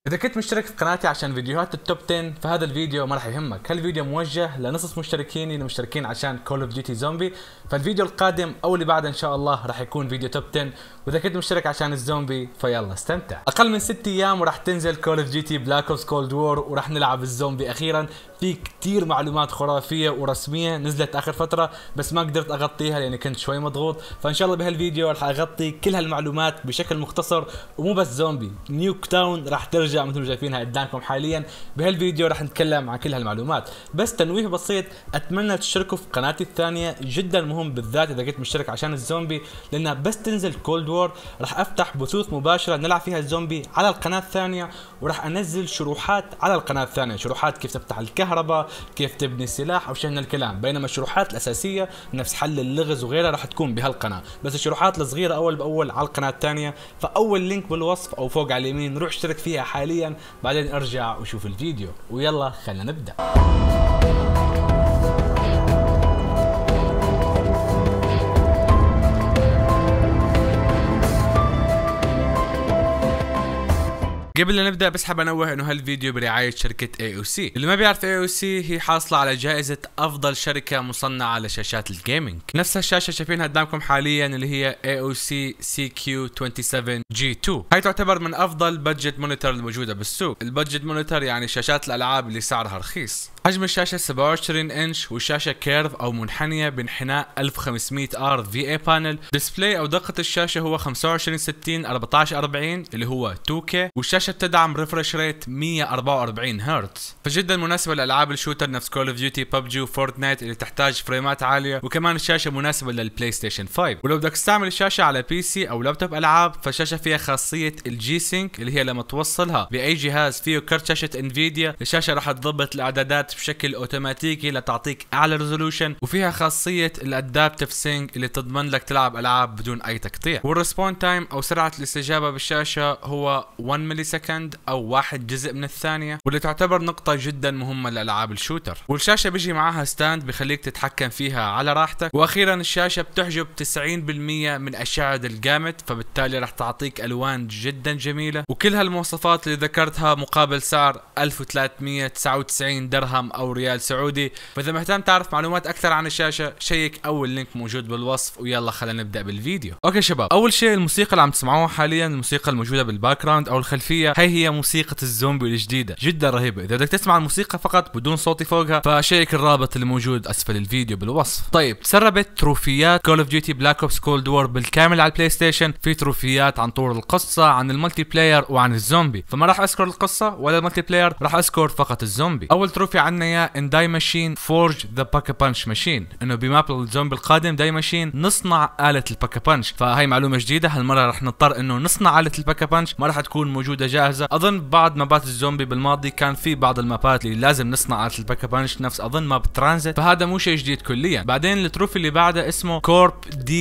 إذا كنت مشترك في قناتي عشان فيديوهات التوب 10 فهذا الفيديو ما راح يهمك، هالفيديو موجه لنصف مشتركيني المشتركين عشان كول اوف ديوتي زومبي، فالفيديو القادم او اللي بعده ان شاء الله راح يكون فيديو توب 10، واذا كنت مشترك عشان الزومبي فيلا استمتع. اقل من 6 ايام وراح تنزل كول اوف ديوتي بلاك اوبس كولد وور وراح نلعب الزومبي اخيرا. في كتير معلومات خرافيه ورسميه نزلت اخر فتره بس ما قدرت اغطيها لاني كنت شوي مضغوط، فان شاء الله بهالفيديو راح اغطي كل هالمعلومات بشكل مختصر. ومو بس زومبي، نيوك تاون راح ترجع مثل ما شايفينها قدامكم حاليا. بهالفيديو راح نتكلم عن كل هالمعلومات. بس تنويه بسيط، اتمنى تشتركوا في قناتي الثانيه، جدا مهم بالذات اذا كنت مشترك عشان الزومبي، لانها بس تنزل كولد وور راح افتح بثوث مباشره نلعب فيها الزومبي على القناه الثانيه، وراح انزل شروحات على القناه الثانيه، شروحات كيف تفتح الكهرباء، كيف تبني السلاح او شيء من الكلام. بينما الشروحات الاساسيه نفس حل اللغز وغيرها راح تكون بهالقناه، بس الشروحات الصغيره اول باول على القناه الثانيه. فاول لينك بالوصف او فوق على اليمين روح اشترك فيها حاليا، بعدين ارجع وشوف الفيديو. ويلا خلينا نبدا. قبل لا نبدا بس حاب انوه انه هالفيديو برعايه شركه AOC. اللي ما بيعرف AOC هي حاصله على جائزه افضل شركه مصنعه لشاشات الجيمنج. نفس الشاشه شايفينها قدامكم حاليا اللي هي AOC CQ27G2. هاي تعتبر من افضل بادجت مونيتور الموجوده بالسوق. البادجت مونيتور يعني شاشات الالعاب اللي سعرها رخيص. حجم الشاشه 27 انش والشاشه كيرف او منحنيه بانحناء 1500R VA بانل. ديسبلاي او دقه الشاشه هو 2560 1440 اللي هو 2K، والشاشه بتدعم ريفرش ريت 144 هرتز، فجدا مناسبه لالعاب الشوتر نفس كول اوف ديوتي ببجي وفورتنايت اللي تحتاج فريمات عاليه. وكمان الشاشه مناسبه للبلاي ستيشن 5. ولو بدك تستعمل الشاشه على بي سي او لابتوب العاب فالشاشه فيها خاصيه الجي سينك اللي هي لما توصلها باي جهاز فيه كرت شاشه انفيديا الشاشه راح تضبط الاعدادات بشكل اوتوماتيكي لتعطيك اعلى ريزولوشن، وفيها خاصيه الادابتيف سينك اللي تضمن لك تلعب العاب بدون اي تقطيع. والريسبون تايم او سرعه الاستجابه بالشاشه هو 1 ملي سكند او 1 جزء من الثانيه، واللي تعتبر نقطه جدا مهمه لالعاب الشوتر. والشاشه بيجي معاها ستاند بخليك تتحكم فيها على راحتك. واخيرا الشاشه بتحجب 90% من اشعه الجامد، فبالتالي راح تعطيك الوان جدا جميله. وكل هالمواصفات اللي ذكرتها مقابل سعر 1399 درهم او ريال سعودي. فاذا مهتم تعرف معلومات اكثر عن الشاشه شيك اول لينك موجود بالوصف. ويلا خلينا نبدا بالفيديو. اوكي شباب، اول شيء الموسيقى اللي عم تسمعوها حاليا، الموسيقى الموجوده بالباك جراوند او الخلفيه، هي موسيقى الزومبي الجديده جدا رهيبه. اذا بدك تسمع الموسيقى فقط بدون صوتي فوقها فشيك الرابط اللي موجود اسفل الفيديو بالوصف. طيب، تسربت تروفيات كول اوف ديوتي بلاك اوبس كولد وور بالكامل على البلاي ستيشن. في تروفيات عن طور القصه، عن الملتي بلاير وعن الزومبي، فما راح اذكر القصه ولا الملتي بلاير، راح اذكر فقط الزومبي. اول تروفي عندنا يا ان داي ماشين فورج ذا باكا بانش ماشين، انه بماب الزومبي القادم داي ماشين نصنع آلة الباكا بانش. فهي معلومه جديده، هالمره راح نضطر انه نصنع آلة الباكا بانش، ما راح تكون موجوده جاهزه. اظن بعض مابات الزومبي بالماضي كان في بعض المابات اللي لازم نصنع آلة الباكا بانش، نفس اظن ماب ترانزيت، فهذا مو شيء جديد كليا. بعدين التروفي اللي بعده اسمه كورب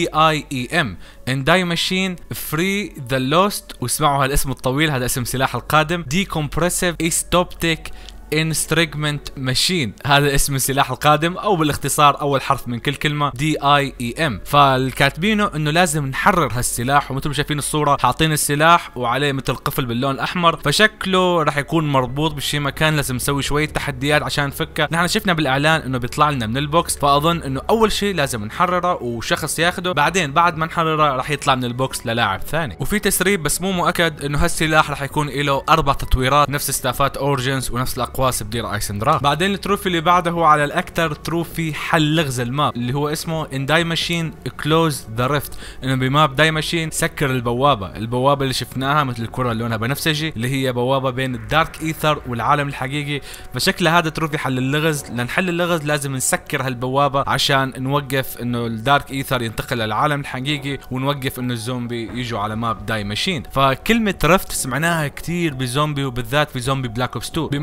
DIEM ان داي ماشين فري ذا لوست، واسمعوا هالاسم الطويل، هذا اسم سلاح القادم. دي كومبريسيف استوبتيك انستريجمنت ماشين، هذا اسم السلاح القادم، او بالاختصار اول حرف من كل كلمه DIEM. فالكاتبينه انه لازم نحرر هالسلاح، ومثل ما شايفين الصوره حاطين السلاح وعليه مثل قفل باللون الاحمر، فشكله راح يكون مربوط بشي مكان. لازم نسوي شويه تحديات عشان نفكه. نحن شفنا بالاعلان انه بيطلع لنا من البوكس، فاظن انه اول شيء لازم نحرره وشخص ياخده، بعدين بعد ما نحرره راح يطلع من البوكس للاعب ثاني. وفي تسريب بس مو مؤكد انه هالسلاح راح يكون له 4 تطويرات نفس استافات اورجنز ونفس الاقواس بدير ايسندرا. بعدين التروفي اللي بعده هو على الاكثر تروفي حل لغز الماب اللي هو اسمه ان داي ماشين كلوز ذا ريفت، انه بماب داي ماشين سكر البوابه اللي شفناها مثل الكره اللي لونها بنفسجي اللي هي بوابه بين الدارك ايثر والعالم الحقيقي. فشكل هذا تروفي حل اللغز. لنحل اللغز لازم نسكر هالبوابه عشان نوقف انه الدارك ايثر ينتقل للعالم الحقيقي، ونوقف انه الزومبي يجوا على ماب داي ماشين. فكلمه ريفت سمعناها كثير بزومبي، وبالذات في زومبي بلاك اوبس 2 بماب دايرة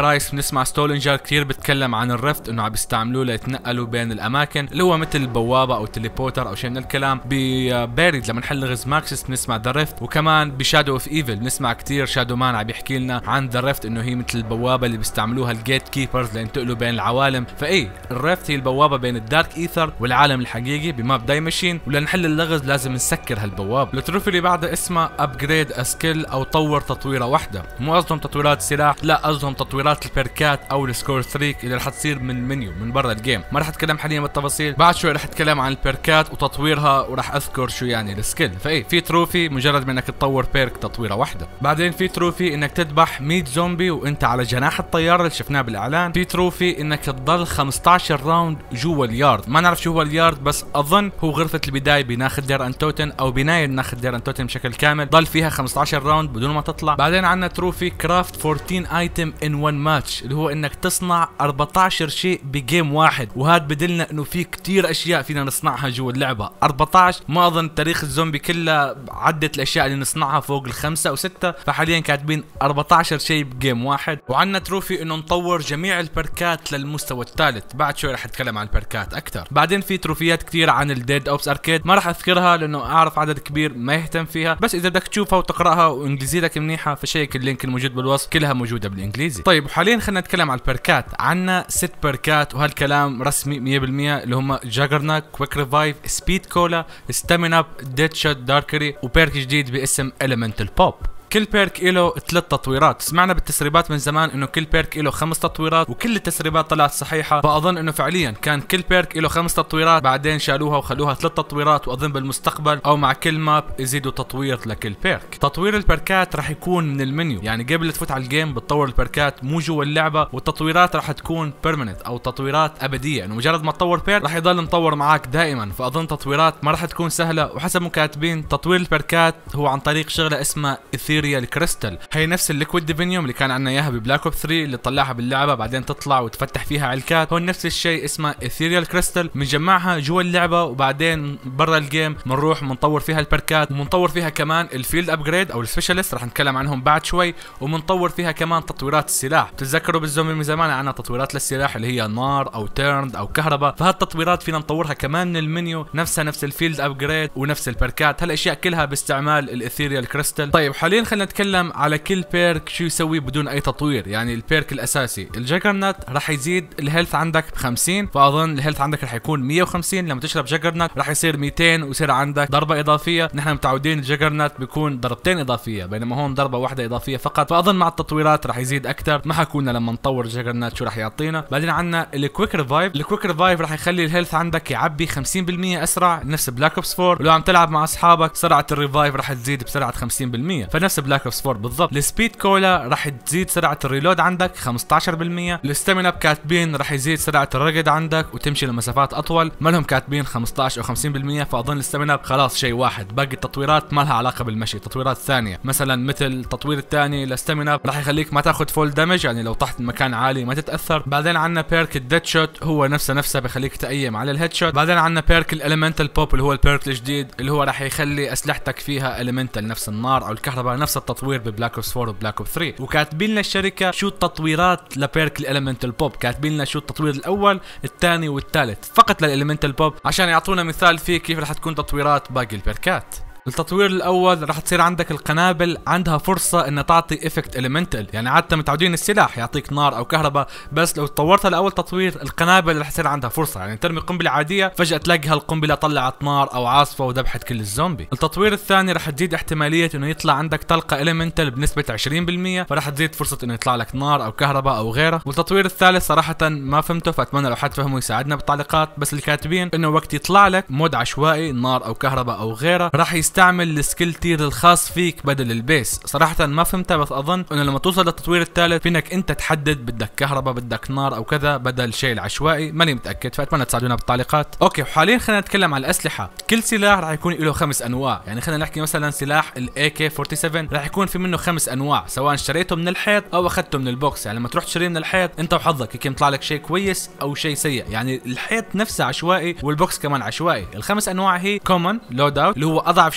برايس بنسمع ستولينجر كثير بتكلم عن الرفت انه عم بيستعملوه ليتنقلوا بين الاماكن اللي هو مثل البوابه او تليبورتر او شيء من الكلام. ببارد لما نحل لغز ماكسس بنسمع ذا ريفت، وكمان بشادو اوف ايفل بنسمع كثير شادو مان عم يحكي لنا عن ذا ريفت انه هي مثل البوابه اللي بيستعملوها الجيت كيبرز لينتقلوا بين العوالم. فاي الريفت هي البوابه بين الدارك ايثر والعالم الحقيقي بماب داي ماشين، ولنحل اللغز لازم نسكر هالبوابه. التروفي اللي بعدها اسمها ابجريد اسكيل او طور تطويره واحده. مو قصدهم تطويرات سلاح، لا قصدهم تطويرات البركات او السكور ستريك اللي رح تصير من المنيو من برا الجيم. ما رح اتكلم حاليا بالتفاصيل، بعد شوي رح اتكلم عن البركات وتطويرها ورح اذكر شو يعني السكيل. فاي في تروفي مجرد ما انك تطور بيرك تطويره واحده. بعدين في تروفي انك تذبح 100 زومبي وانت على جناح الطياره اللي شفناه بالاعلان. في تروفي انك تضل 15 راوند جوا اليارد، ما نعرف شو هو اليارد بس اظن هو غرفه البدايه بناخذ دير انتوتن او بنايه ناخذ دير انتوتن بشكل كامل، ضل فيها 15 راوند بدون ما تطلع. بعدين عندنا تروفي كرافت 14 ايتم ان 1 ماتش اللي هو انك تصنع 14 شيء بجيم واحد، وهذا بدلنا انه في كتير اشياء فينا نصنعها جوا اللعبه. 14 ما اظن تاريخ الزومبي كله عدت الاشياء اللي نصنعها فوق الخمسه او سته، فحاليا كاتبين 14 شيء بجيم واحد. وعندنا تروفي انه نطور جميع البركات للمستوى الثالث، بعد شوي رح اتكلم عن البركات اكثر. بعدين في تروفيات كثير عن الديد اوبس اركيد، ما رح اذكرها لانه اعرف عدد كبير ما يهتم فيها، بس اذا بدك تشوفها وتقراها وانجليزيتك منيحه فشيك اللينك الموجود بالوصف، كلها موجوده بالانجليزي. طيب وحاليا خلينا نتكلم عن البركات. عندنا 6 بركات وهالكلام رسمي 100% اللي هم جاجرناك، كويك ريفايف، سبيد كولا، ستامين اب، ديد شوت، داركري، وبيرك جديد باسم اليمنتال بوب. كل بيرك له 3 تطويرات. سمعنا بالتسريبات من زمان انه كل بيرك له 5 تطويرات وكل التسريبات طلعت صحيحه، فاظن انه فعليا كان كل بيرك له 5 تطويرات بعدين شالوها وخلوها 3 تطويرات، واظن بالمستقبل او مع كل ماب يزيدوا تطوير لكل بيرك. تطوير البيركات راح يكون من المنيو، يعني قبل تفوت على الجيم بتطور البيركات مو جوا اللعبه، والتطويرات راح تكون بيرمننت او تطويرات ابديه، انه مجرد ما تطور بيرك راح يضل مطور معك دائما. فاظن تطويرات ما راح تكون سهله، وحسب ما كاتبين تطوير البيركات هو عن طريق شغله اسمها الكريستال. هي نفس الليكويد ديفينيوم اللي كان عندنا اياها ببلاك اوب 3 اللي طلعها باللعبه بعدين تطلع وتفتح فيها علكات، هون نفس الشيء اسمها ايثيريال كريستال، بنجمعها جوا اللعبه وبعدين برا الجيم بنروح بنطور فيها البركات، وبنطور فيها كمان الفيلد ابجريد او السبيشالست رح نتكلم عنهم بعد شوي، وبنطور فيها كمان تطويرات السلاح. بتتذكروا بالزومبي من زمان عندنا تطويرات للسلاح اللي هي نار او تيرند او كهرباء، فهالتطويرات فينا نطورها كمان من المنيو، نفسها نفس الفيلد ابجريد ونفس البركات، هالاشياء كلها باستعمال الايثيريال كريستال. طيب حاليا خلينا نتكلم على كل بيرك شو يسوي بدون اي تطوير. يعني البيرك الاساسي الجاجرنات راح يزيد الهيلث عندك ب50، فاظن الهيلث عندك راح يكون 150، لما تشرب جاجرنات راح يصير 200 ويصير عندك ضربه اضافيه. نحن متعودين الجاجرنات بيكون ضربتين اضافيه بينما هون ضربه واحده اضافيه فقط، فاظن مع التطويرات راح يزيد اكثر. ما حكونا لما نطور الجاجرنات شو راح يعطينا. بعدين عندنا الكويك ريفايف. الكويك ريفايف راح يخلي الهيلث عندك يعبي 50% اسرع، نفس بلاك اوبس 4، ولو عم تلعب مع اصحابك سرعه الريفايف راح تزيد بسرعه 50%، فنفس بلاك اوبس 4 بالضبط. السبيد كولا راح تزيد سرعه الريلود عندك 15%. الستامينا كاتبين راح يزيد سرعه الرقد عندك وتمشي لمسافات اطول، ما لهم كاتبين 15 او 50%، فاظن الستامينا خلاص شيء واحد. باقي التطويرات ما لها علاقه بالمشي، تطويرات ثانيه مثلا مثل التطوير الثاني للستامينا راح يخليك ما تاخذ فول دامج، يعني لو طحت مكان عالي ما تتاثر. بعدين عندنا بيرك الديد شوت، هو نفسه بخليك تأيم على الهيد شوت. بعدين عندنا بيرك الاليمنتال بوب اللي هو البيرك الجديد اللي هو راح يخلي اسلحتك فيها اليمنتال نفس النار او الكهرباء، نفس التطوير ببلاك اوبس 4 وبلاك اوب 3. وكاتبين لنا الشركه شو التطويرات لبيرك الاليمنتال بوب، كاتبين لنا شو التطوير الاول الثاني والثالث فقط للاليمنتال بوب عشان يعطونا مثال فيه كيف رح تكون تطويرات باقي البيركات. التطوير الاول راح تصير عندك القنابل عندها فرصه ان تعطي افكت اليمنتال، يعني عاده متعودين السلاح يعطيك نار او كهرباء، بس لو طورتها لاول تطوير القنابل راح يصير عندها فرصه، يعني ترمي قنبله عاديه فجاه تلاقي هالقنبله طلعت نار او عاصفه وذبحت كل الزومبي. التطوير الثاني راح تزيد احتماليه انه يطلع عندك طلقه اليمنتال بنسبه 20%، فراح تزيد فرصه انه يطلع لك نار او كهرباء او غيره. والتطوير الثالث صراحه ما فهمته، فاتمنى لو حد فهمه يساعدنا بالتعليقات، بس اللي كاتبين انه وقت يطلع لك مود عشوائي نار او كهرباء او غيره راح يستعمل السكيل تير الخاص فيك بدل البيس. صراحه ما فهمتها، بس اظن انه لما توصل للتطوير الثالث فينك انت تحدد بدك كهرباء بدك نار او كذا بدل شيء العشوائي، ماني متاكد، فاتمنى تساعدونا بالتعليقات. اوكي وحاليا خلينا نتكلم عن الاسلحه. كل سلاح راح يكون له 5 انواع، يعني خلينا نحكي مثلا سلاح الاي 47 راح يكون في منه 5 انواع، سواء اشتريته من الحيط او اخذته من البوكس. يعني لما تروح تشتريه من الحيط انت وحظك يمكن يطلع لك شيء كويس او شيء سيء، يعني الحيط نفسه عشوائي والبوكس كمان عشوائي. ال5 انواع هي كومن لود اوت اللي هو اضعف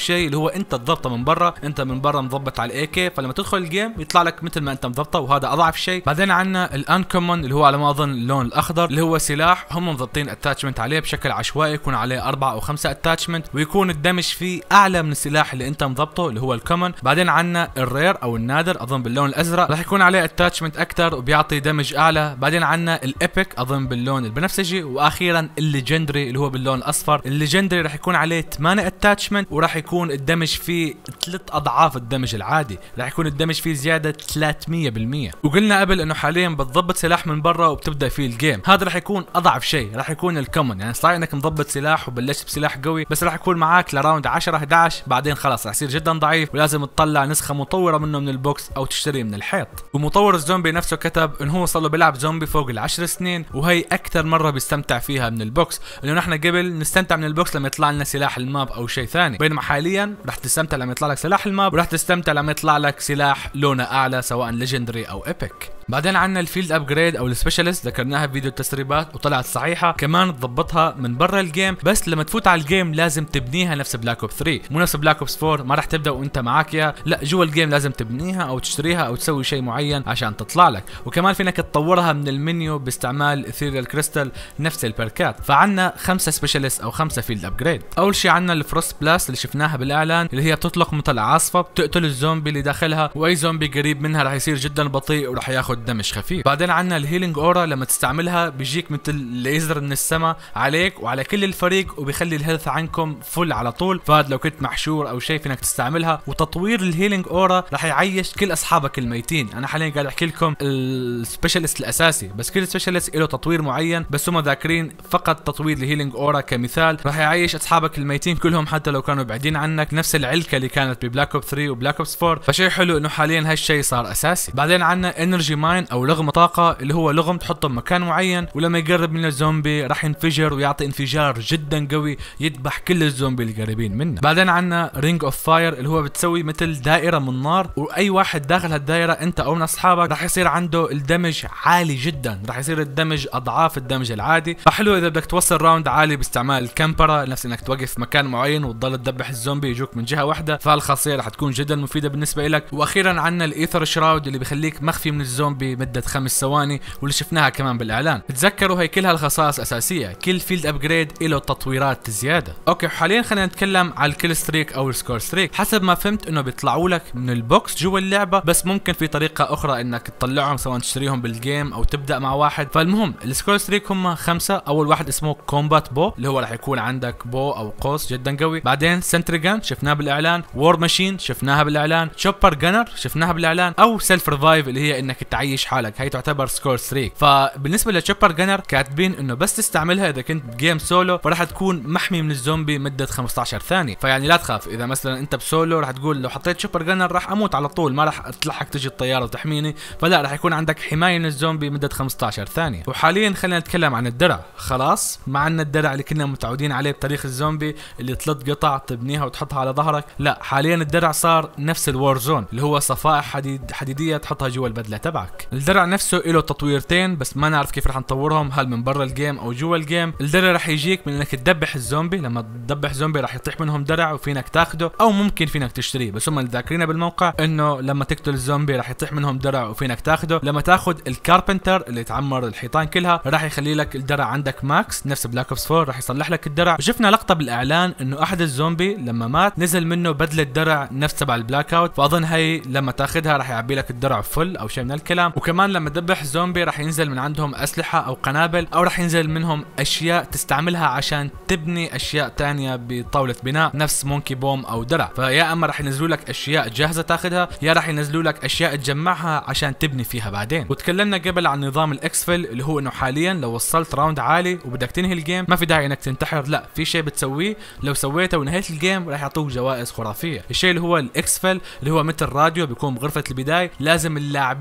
شيء اللي هو انت تضبطه من برا، انت من برا مضبط على الاي كي، فلما تدخل الجيم يطلع لك مثل ما انت مضبطه، وهذا اضعف شيء. بعدين عندنا الانكومن اللي هو على ما اظن اللون الاخضر، اللي هو سلاح هم مضبطين اتاتشمنت عليه بشكل عشوائي، يكون عليه 4 أو 5 اتاتشمنت، ويكون الدمج فيه اعلى من السلاح اللي انت مضبطه اللي هو الكومن. بعدين عندنا الرير او النادر اظن باللون الازرق، راح يكون عليه اتاتشمنت اكثر وبيعطي دمج اعلى. بعدين عندنا الابيك اظن باللون البنفسجي، واخيرا الليجندري اللي هو باللون الاصفر. الليجندري راح يكون عليه 8 اتاتشمنت، وراح يكون الدمج فيه 3 اضعاف الدمج العادي، راح يكون الدمج فيه زياده 300%. وقلنا قبل انه حاليا بتضبط سلاح من برا وبتبدا فيه الجيم، هذا راح يكون اضعف شيء، راح يكون الكومن. يعني صحيح انك مضبط سلاح وبلشت بسلاح قوي، بس راح يكون معاك لراوند 10 11 بعدين خلاص راح يصير جدا ضعيف، ولازم تطلع نسخه مطوره منه من البوكس او تشتري من الحيط. ومطور الزومبي نفسه كتب انه هو صار له بيلعب زومبي فوق ال10 سنين، وهي اكثر مره بيستمتع فيها من البوكس، لانه نحن قبل نستمتع من البوكس لما يطلع لنا سلاح الماب او شيء ثاني، بينما حاليا راح تستمتع لما يطلع لك سلاح الماب، وراح تستمتع لما يطلع لك سلاح لونه اعلى سواء ليجندري او ايبك. بعدين عندنا الفيلد ابجريد او السبيشالست، ذكرناها بفيديو التسريبات وطلعت صحيحه، كمان تضبطها من برا الجيم، بس لما تفوت على الجيم لازم تبنيها نفس بلاك اوب 3، مو نفس بلاك اوبس 4 ما راح تبدا وانت معاك اياها، لا جوا الجيم لازم تبنيها او تشتريها او تسوي شيء معين عشان تطلع لك. وكمان فينك تطورها من المنيو باستعمال اثيريال كريستال نفس البركات. فعندنا 5 سبيشالست او 5 فيلد ابجريد. اول شيء عندنا الفروست بلاست اللي شفناها بالاعلان، اللي هي بتطلق مثل عاصفه بتقتل الزومبي اللي داخلها، واي زومبي قريب منها راح يصير جدا بطيء وراح ياخذ دمج خفيف. بعدين عندنا الهيلينج اورا، لما تستعملها بيجيك مثل ليزر من السماء عليك وعلى كل الفريق، وبيخلي الهيلث عنكم فل على طول، فهد لو كنت محشور او شيء فينك تستعملها. وتطوير الهيلينج اورا راح يعيش كل اصحابك الميتين. انا حاليا قاعد احكي لكم السبيشالست الاساسي، بس كل سبيشالست له تطوير معين، بس هم ذاكرين فقط تطوير الهيلينج اورا كمثال، راح يعيش اصحابك الميتين كلهم حتى لو كانوا بعيدين عنك، نفس العلكه اللي كانت ببلاك اوب 3 وبلاك اوبس 4، فشيء حلو انه حاليا هالشيء صار اساسي. بعدين عندنا انرجي ماين او لغم طاقه، اللي هو لغم تحطه بمكان معين، ولما يقرب من الزومبي راح ينفجر ويعطي انفجار جدا قوي يذبح كل الزومبي اللي قريبين منه. بعدين عندنا رينج اوف فاير، اللي هو بتسوي مثل دائره من نار، واي واحد داخل هالدائره انت او من اصحابك راح يصير عنده الدمج عالي جدا، راح يصير الدمج اضعاف الدمج العادي. فحلو اذا بدك توصل راوند عالي باستعمال الكامبرا، نفس انك توقف في مكان معين وتضل تذبح الزومبي يجوك من جهه واحده، فالخاصيه راح تكون جدا مفيده بالنسبه لك. واخيرا عندنا الايثر شراود اللي بيخليك مخفي من الزومبي مده 5 ثواني، واللي شفناها كمان بالاعلان. تذكروا هي كلها الخصائص اساسيه، كل فيلد ابجريد له تطويرات زياده. اوكي حاليا خلينا نتكلم على الكيل ستريك او السكور ستريك. حسب ما فهمت انه بيطلعوا لك من البوكس جوا اللعبه، بس ممكن في طريقه اخرى انك تطلعهم سواء تشتريهم بالجيم او تبدا مع واحد. فالمهم السكور ستريك هم 5. اول واحد اسمه كومبات بو، اللي هو راح يكون عندك بو او قوس جدا قوي. بعدين سنتريجان شفناه بالاعلان، وور ماشين شفناها بالاعلان، شوبر جنر شفناها بالاعلان، او سيلف ريفايف اللي هي انك تعيش حالك، هي تعتبر سكور ستريك. فبالنسبه للشوبر جنر كاتبين انه بس تستعملها اذا كنت جيم سولو، فراح تكون محمي من الزومبي مده 15 ثانيه. فيعني لا تخاف اذا مثلا انت بسولو راح تقول لو حطيت شوبر جنر راح اموت على طول، ما راح تلحق تجي الطياره وتحميني، فلا راح يكون عندك حمايه من الزومبي مده 15 ثانيه. وحاليا خلينا نتكلم عن الدرع. خلاص ما عندنا الدرع اللي كنا متعودين عليه بتاريخ الزومبي، اللي 3 قطع تبنيها وتحطها على ظهرك، لا حاليا الدرع صار نفس الوار زون، اللي هو صفائح حديديه تحطها جوا البدله تبعك. الدرع نفسه له تطويرتين، بس ما نعرف كيف راح نطورهم، هل من برا الجيم او جوا الجيم. الدرع راح يجيك من انك تذبح الزومبي، لما تذبح زومبي راح يطيح منهم درع وفينك تاخده، او ممكن فينك تشتريه، بس هم اللي ذاكرينه بالموقع انه لما تقتل الزومبي راح يطيح منهم درع وفينك تاخده. لما تاخذ الكاربنتر اللي تعمر الحيطان كلها راح يخلي لك الدرع عندك ماكس نفس بلاك اوبس 4، راح يصلح لك الدرع. وشفنا لقطه بالاعلان انه احد الزومبي لما مات نزل منه بدله درع نفس تبع البلاك اوت، فاظن هي لما تاخذها راح يعبي لك الدرع فل او شيء من الكلام. وكمان لما تذبح زومبي راح ينزل من عندهم اسلحه او قنابل، او راح ينزل منهم اشياء تستعملها عشان تبني اشياء ثانيه بطاوله بناء نفس مونكي بوم او درع. فيا اما راح ينزلوا لك اشياء جاهزه تاخذها، يا راح ينزلوا لك اشياء تجمعها عشان تبني فيها بعدين. وتكلمنا قبل عن نظام الاكسفل، اللي هو انه حاليا لو وصلت راوند عالي وبدك تنهي الجيم ما في داعي انك تنتحر، لا في شيء بتسويه لو سويته ونهيت الجيم راح يعطوك جوائز خرافيه. الشيء اللي هو الاكسفل اللي هو مثل راديو بيكون بغرفه البدايه، لازم اللاعبين كلهم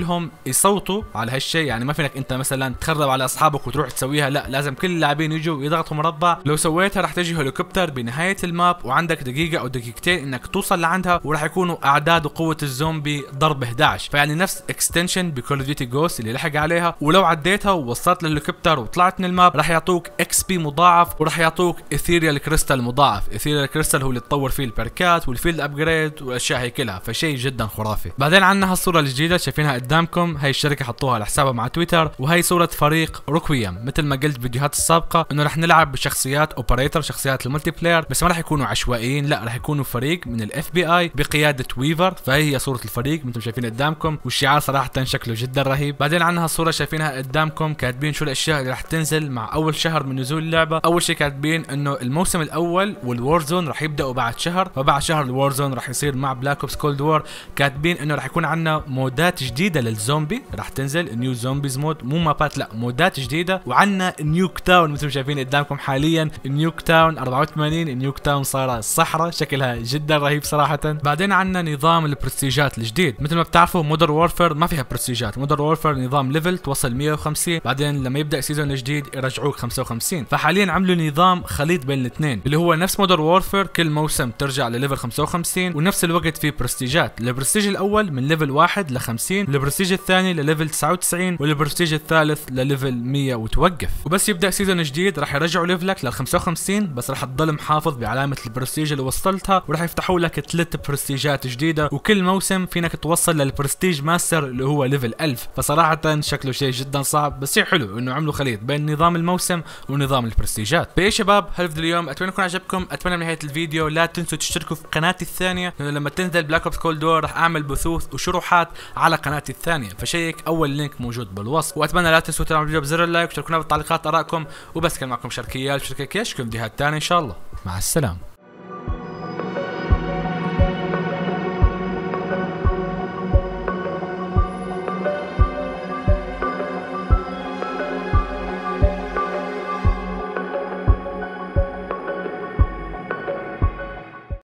كلهم يصوتوا على هالشيء، يعني ما فينك انت مثلا تخرب على اصحابك وتروح تسويها، لا لازم كل اللاعبين يجوا يضغطوا مربع. لو سويتها راح تجي هليكوبتر بنهايه الماب وعندك دقيقه او دقيقتين انك توصل لعندها، وراح يكونوا اعداد وقوه الزومبي ضرب 11، فيعني نفس اكستنشن بكول اوف ديوتي جوست اللي لحق عليها. ولو عديتها ووصلت للهليكوبتر وطلعت من الماب راح يعطوك اكس بي مضاعف، وراح يعطوك اثيريال كريستال مضاعف. اثيريال كريستال هو اللي تطور فيه البركات والفيلد ابجريد والاشياء هي كلها، فشيء جدا خرافي. بعدين عندنا هالصوره الجديده شايفينها قدامكم، هي الشركه حطوها على حسابها مع تويتر، وهي صوره فريق روكويام. مثل ما قلت بالفيديوهات السابقه انه راح نلعب بشخصيات اوبريتور، شخصيات الملتي بلاير، بس ما راح يكونوا عشوائيين، لا راح يكونوا فريق من الاف بي اي بقياده ويفر. فهي هي صوره الفريق مثل ما شايفين قدامكم، والشعار صراحه شكله جدا رهيب. بعدين عندنا هالصوره شايفينها قدامكم كاتبين شو الاشياء اللي راح تنزل مع اول شهر من نزول اللعبه. اول شيء كاتبين انه الموسم الاول والوور زون راح يبداوا بعد شهر، وبعد شهر الوور زون راح يصير مع بلاك اوبس كولد وور. كاتبين انه راح يكون عندنا مودات جديده للزومبي، راح تنزل نيو زومبيز مود، مو مابات لا مودات جديده. وعندنا نيوك تاون مثل ما شايفين قدامكم حاليا، نيوك تاون 84 نيوك تاون صايره صحراء، شكلها جدا رهيب صراحه. بعدين عندنا نظام البرستيجات الجديد. مثل ما بتعرفوا مودر وورفير ما فيها برستيجات، مودر وورفير نظام ليفل توصل 150، بعدين لما يبدا سيزون جديد يرجعوك 55. فحاليا عملوا نظام خليط بين الاثنين اللي هو نفس مودر وورفير، كل موسم ترجع لليفل 55 ونفس الوقت في برستيجات. البرستيج الاول من ليفل 1 ل 50، البرستيج الثاني لليفل 99، والبرستيج الثالث لليفل 100 وتوقف. وبس يبدا سيزون جديد راح يرجعوا ليفلك لل 55، بس راح تضل محافظ بعلامه البرستيج اللي وصلتها، وراح يفتحوا لك 3 برستيجات جديده، وكل موسم فينك توصل للبرستيج ماستر اللي هو ليفل 1000. فصراحه شكله شيء جدا صعب، بس شيء حلو انه عملوا خليط بين نظام الموسم ونظام البرستيجات. باي شباب هالفيديو اليوم اتمنى يكون عجبكم، اتمنى بنهايه الفيديو لا تنسوا تشتركوا في قناتي الثانيه، لانه لما تنزل بلاك اوبس كولد وور راح اعمل بثوث وشروحات على قناتي الثانيه، فشيك اول لينك موجود بالوصف. واتمنى لا تنسوا تعملوا فيديو بزر اللايك وتشاركونا بالتعليقات ارائكم، وبس كان معكم شركيال شركه كيش في فيديوهات ثانيه ان شاء الله. مع السلامه.